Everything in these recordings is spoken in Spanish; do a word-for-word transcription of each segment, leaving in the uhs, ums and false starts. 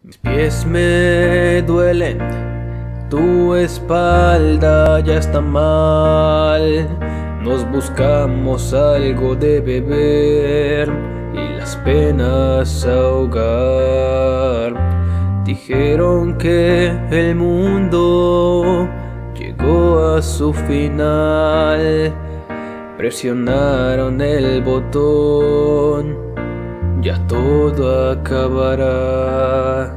Mis pies me duelen, tu espalda ya está mal. Nos buscamos algo de beber y las penas ahogar. Dijeron que el mundo llegó a su final. Presionaron el botón, ya todo acabará.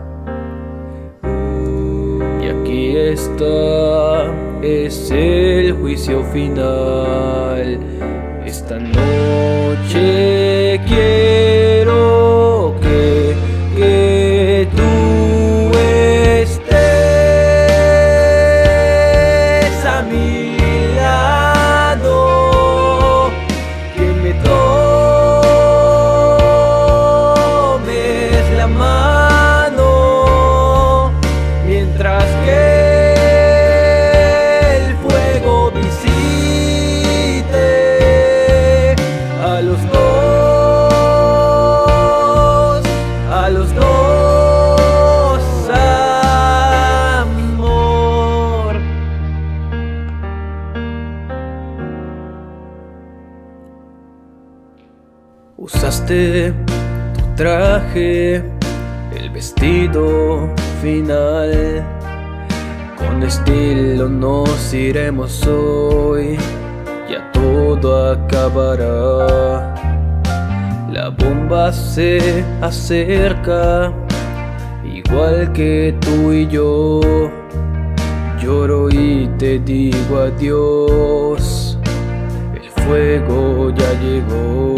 Y aquí está, es el juicio final. Esta noche quiero que, que tú estés a mi lado, que me tomes la mano, mientras que el fuego visite a los dos, a los dos, amor. Usaste tu traje, el vestido final. Con estilo nos iremos hoy, ya todo acabará. La bomba se acerca, igual que tú y yo. Lloro y te digo adiós, el fuego ya llegó.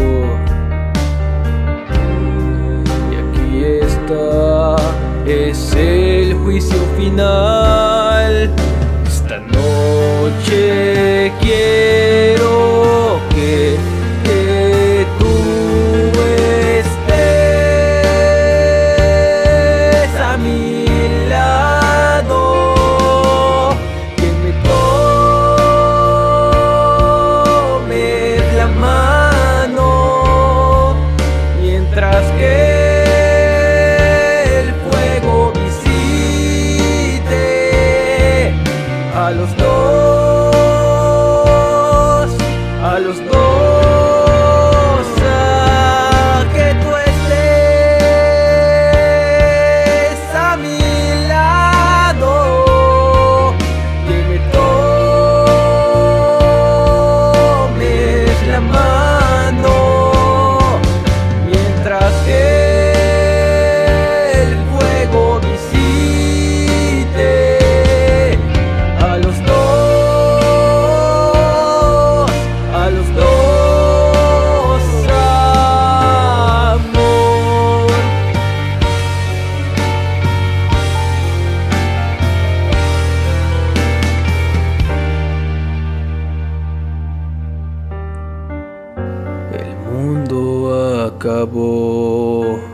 Y aquí está, es el juicio final. Esta noche quiero que, que tú estés a mi lado, que me tomes la mano, mientras que a los dos, a los dos, a que tú estés a mi lado, que me tomes la mano, mientras que el fuego visite a los dos, a los dos, amor. El mundo acabó.